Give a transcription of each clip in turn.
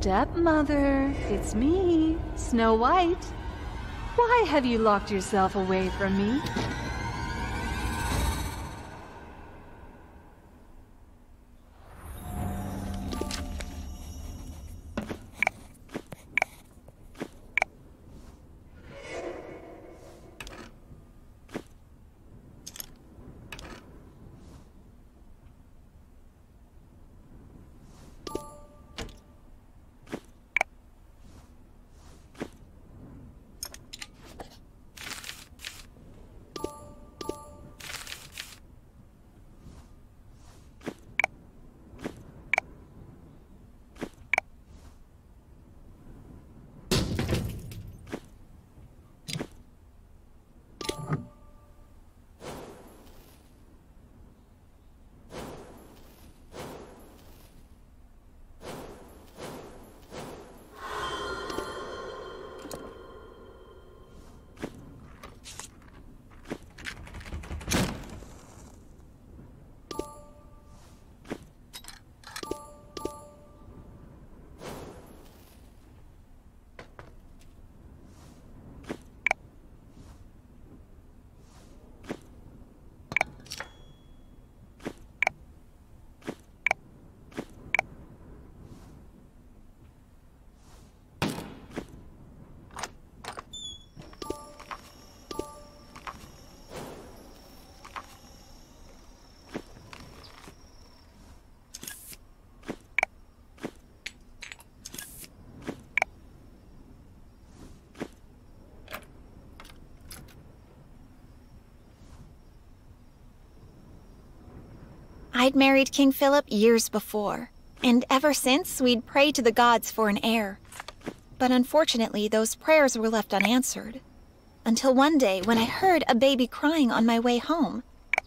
Stepmother, it's me, Snow White. Why have you locked yourself away from me? I'd married King Philip years before, and ever since we'd prayed to the gods for an heir. But unfortunately, those prayers were left unanswered. Until one day when I heard a baby crying on my way home.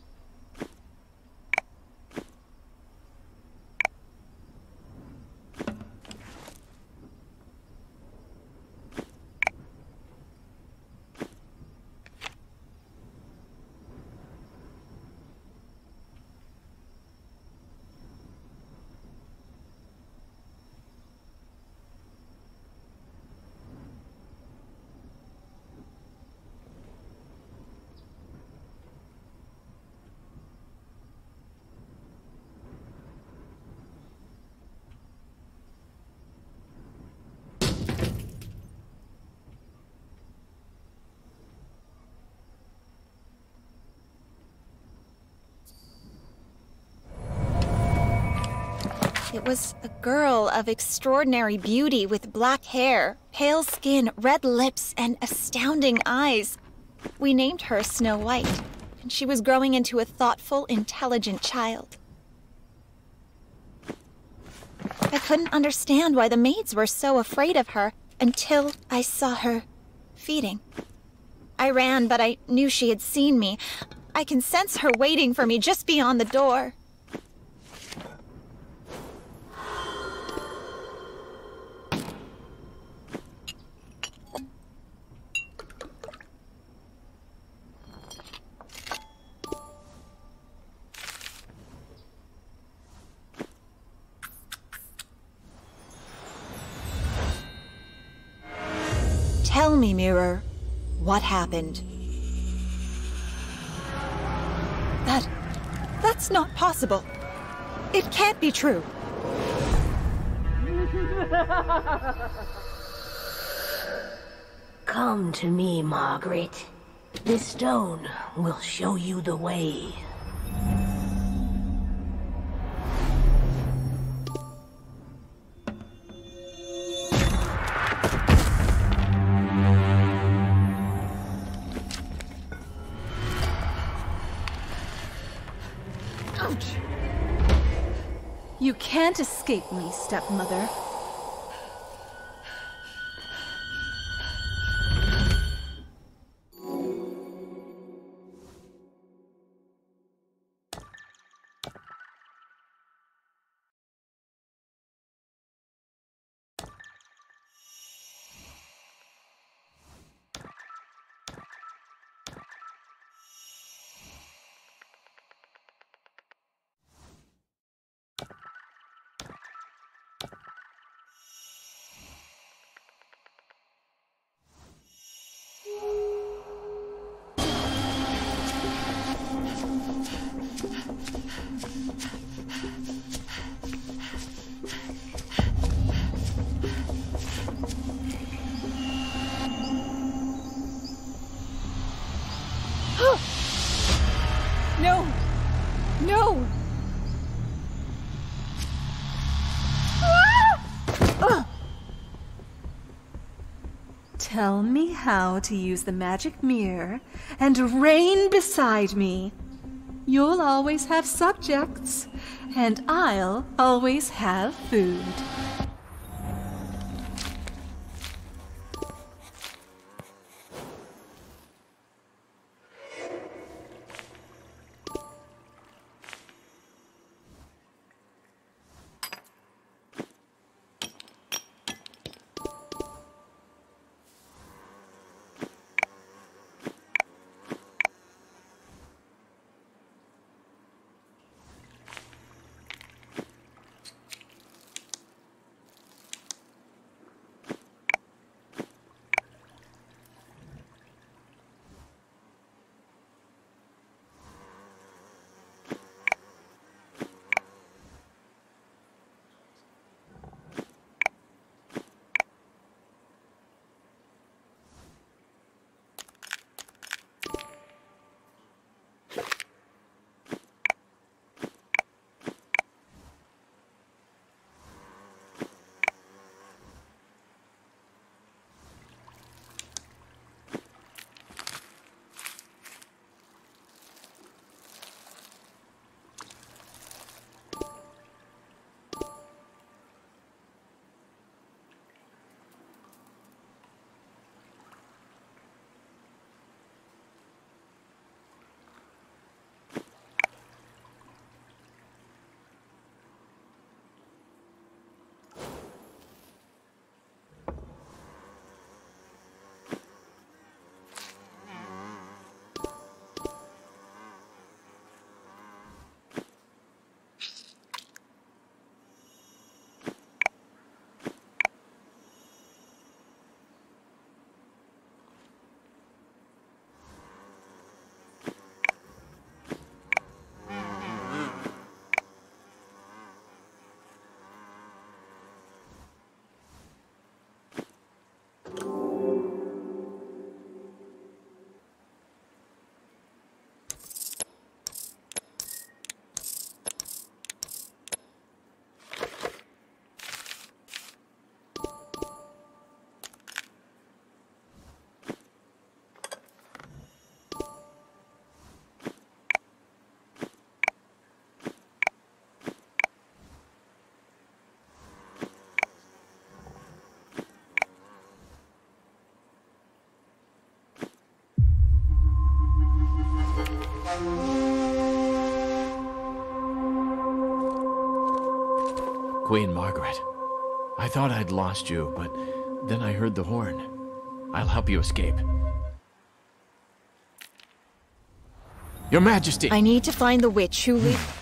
It was a girl of extraordinary beauty with black hair, pale skin, red lips, and astounding eyes. We named her Snow White, and she was growing into a thoughtful, intelligent child. I couldn't understand why the maids were so afraid of her until I saw her feeding. I ran, but I knew she had seen me. I can sense her waiting for me just beyond the door. Tell me, Mirror, what happened? That's not possible. It can't be true. Come to me, Margaret. This stone will show you the way. Ouch! You can't escape me, stepmother. No! No! Tell me how to use the magic mirror and reign beside me. You'll always have subjects, and I'll always have food. Queen Margaret, I thought I'd lost you, but then I heard the horn. I'll help you escape. Your Majesty! I need to find the witch who